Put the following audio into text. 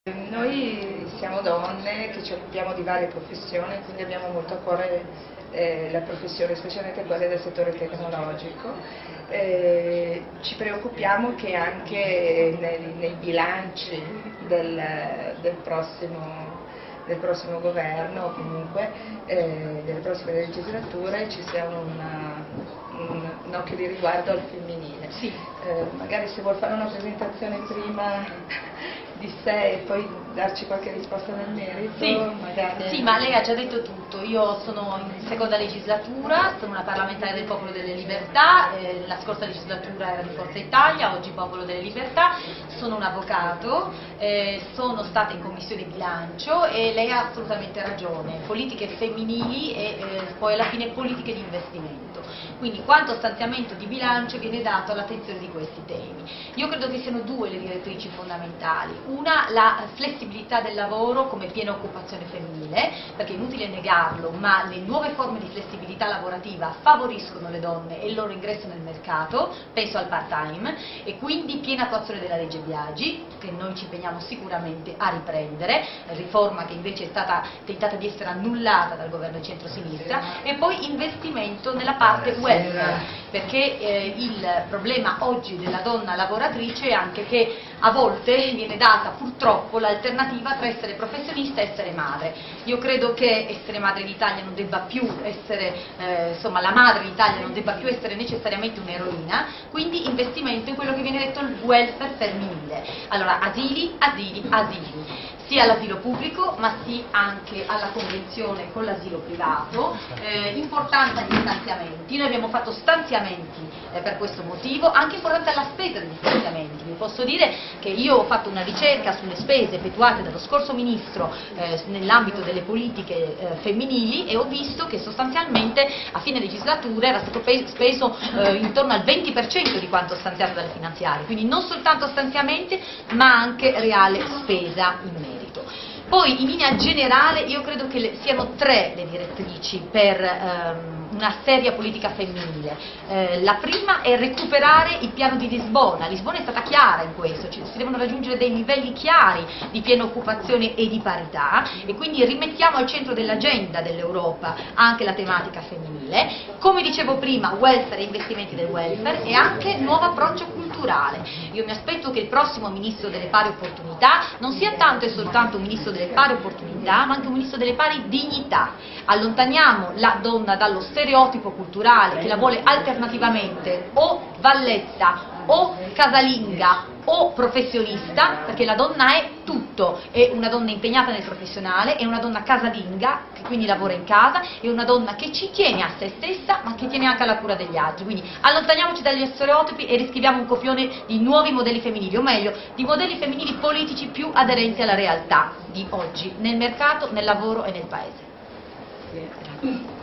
Noi siamo donne che ci occupiamo di varie professioni, quindi abbiamo molto a cuore la professione, specialmente quelle del settore tecnologico. Ci preoccupiamo che anche nei bilanci del prossimo governo, o comunque delle prossime legislature, ci sia un occhio di riguardo al femminile. Sì. Magari se vuol fare una presentazione prima di sé e poi darci qualche risposta nel merito, Sì, magari... sì, ma lei ha già detto tutto. Io sono in seconda legislatura, sono una parlamentare del Popolo delle Libertà, la scorsa legislatura era di Forza Italia, oggi Popolo delle Libertà, sono un avvocato, sono stata in commissione bilancio e lei ha assolutamente ragione, politiche femminili e poi alla fine politiche di investimento. Quindi quanto stanziamento di bilancio viene dato all'attenzione di questi temi. Io credo che siano due le direttrici fondamentali. Una, la flessibilità del lavoro come piena occupazione femminile, perché è inutile negarlo, ma le nuove forme di flessibilità lavorativa favoriscono le donne e il loro ingresso nel mercato, penso al part-time, e quindi piena attuazione della legge Biagi, che noi ci impegniamo sicuramente a riprendere, riforma che invece è stata tentata di essere annullata dal governo di centrosinistra, e poi investimento nella parte welfare, perché il problema oggi della donna lavoratrice è anche che a volte viene data purtroppo l'alternativa tra essere professionista e essere madre. Io credo che essere madre in Italia non debba più essere, insomma la madre in Italia non debba più essere necessariamente un'eroina, quindi investimento in quello che viene detto il welfare femminile. Allora asili, sia all'asilo pubblico ma sì anche alla convenzione con l'asilo privato, importanza di stanziamenti. Noi abbiamo fatto stanziamenti per questo motivo, anche importanza la spesa degli stanziamenti. Vi posso dire che io ho fatto una ricerca sulle spese effettuate dallo scorso ministro nell'ambito delle politiche femminili e ho visto che sostanzialmente a fine legislatura era stato speso intorno al 20% di quanto stanziato dalle finanziarie, quindi non soltanto stanziamenti ma anche reale spesa in merito. Poi in linea generale io credo che siano tre le direttrici per una seria politica femminile. La prima è recuperare il piano di Lisbona. Lisbona è stata chiara in questo, si devono raggiungere dei livelli chiari di piena occupazione e di parità e quindi rimettiamo al centro dell'agenda dell'Europa anche la tematica femminile. Come dicevo prima, welfare e investimenti del welfare e anche nuovo approccio culturale. Io mi aspetto che il prossimo ministro delle pari opportunità non sia tanto e soltanto un ministro delle pari opportunità ma anche un ministro delle pari dignità. Allontaniamo la donna dallo stereotipo culturale che la vuole alternativamente o valletta o casalinga o professionista, perché la donna è tutto, è una donna impegnata nel professionale, è una donna casalinga, che quindi lavora in casa, è una donna che ci tiene a se stessa ma che tiene anche alla cura degli altri, quindi allontaniamoci dagli stereotipi e riscriviamo un copione di nuovi modelli femminili, o meglio, di modelli femminili politici più aderenti alla realtà di oggi, nel mercato, nel lavoro e nel paese.